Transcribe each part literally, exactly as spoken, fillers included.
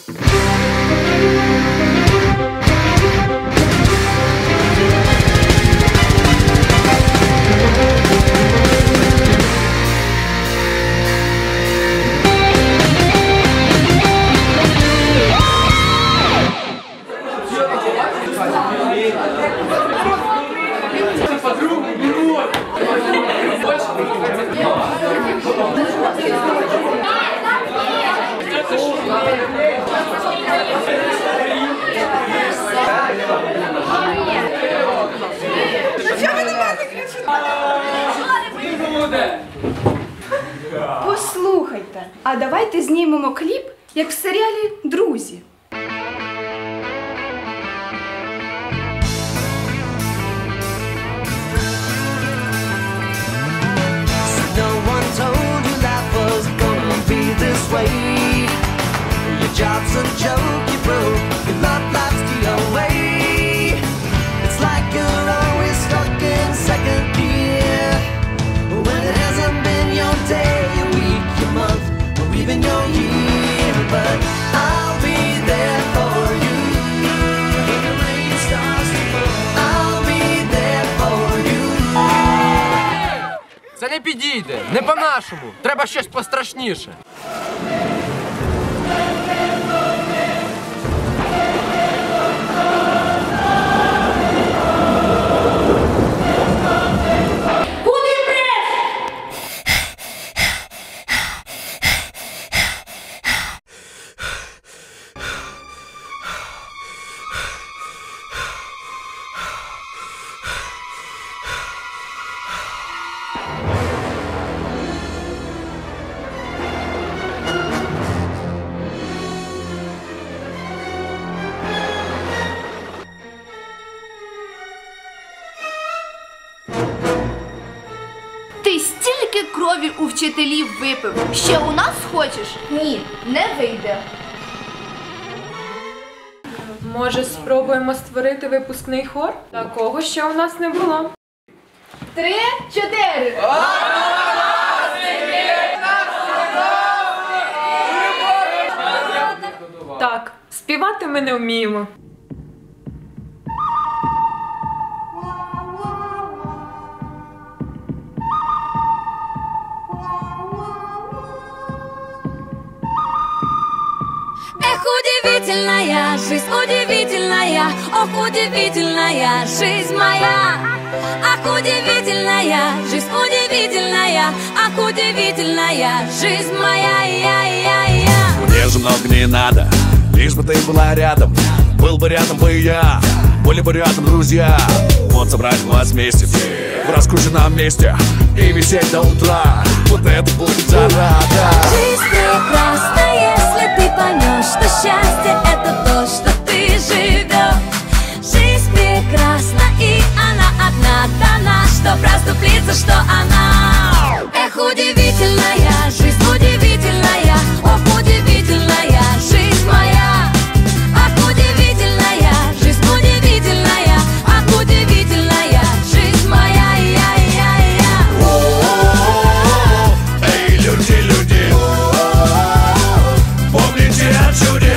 Послухайте, а давайте знімемо кліп, як в серіалі «Друзі». Це не підійде, не по-нашому, треба щось пострашніше. Ти стільки крові у вчителів випив. Ще у нас хочеш? Ні, не вийде. Може, спробуємо створити випускний хор? Такого ще у нас не було. Три, чотири. Так, співати ми не вміємо. Эх, удивительная жизнь, удивительная, ох, удивительная жизнь моя. Ах, удивительная жизнь, удивительная, ах, удивительная жизнь моя, я, я, я. Мне же много не надо, лишь бы ты была рядом. Был бы рядом бы я, были бы рядом друзья. Вот собрать вас вместе, в раскрученном месте и висеть до утра. Вот это будет зарада. Жизнь прекрасна, если ты поймешь, что счастье это то, что ты живешь. Жизнь прекрасна, и она одна дана, что проступлится, что она. Эх, удивительная жизнь, удивительная, ох, удивительная жизнь моя. Ах, удивительная жизнь, удивительная, ах, удивительная жизнь моя, я, я, я. О-о-о-о, эй, люди, люди, помните о чуде.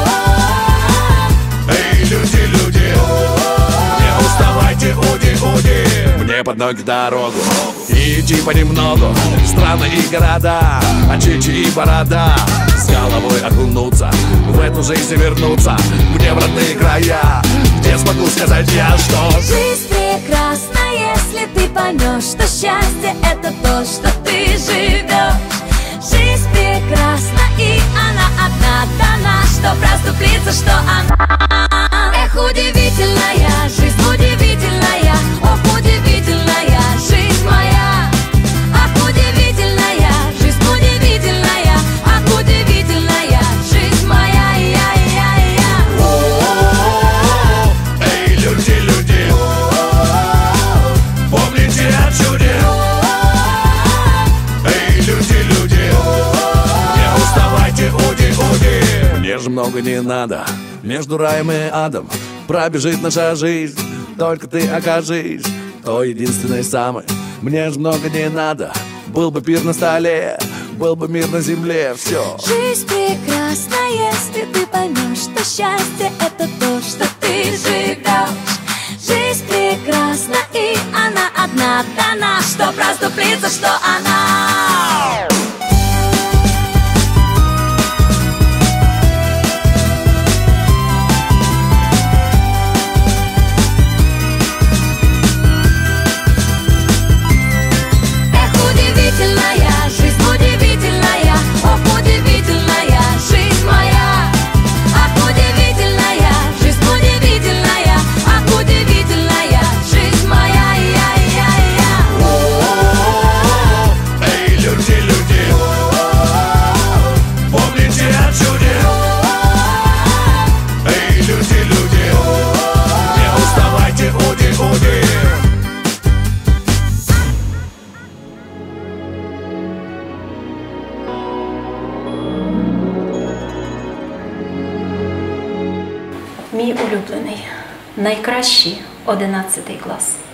Эй, люди, люди, не уставайте, уди, уди. Мне под ноги дорогу, и идти понемногу. Страны и города, очечи и борода. С головой окунуться, в эту жизнь вернуться. Мне в родные края, где смогу сказать я, что жизнь прекрасна, если ты поймешь, что счастье это то, что ты живешь. Жизнь прекрасна, и она одна дана, что проступлится, что она. Эх, удивительная жизнь, удивительная, ох, удивительная жизнь моя. Ах, удивительная жизнь, удивительная, ах, удивительная жизнь моя, я, я, я. О-о-о-о, эй, люди, люди, помните о чуде. Эй, люди, люди, не уставайте, уди, уди. Мне же много не надо, между раем и адом пробежит наша жизнь, только ты окажись той единственной самой. Мне же много не надо, был бы пир на столе, был бы мир на земле, все. Жизнь прекрасна, если ты поймешь, что счастье это то, что ты живешь. Жизнь прекрасна, и она одна дана, чтоб расступиться, что она. Мій улюблений, найкращий одинадцятий клас.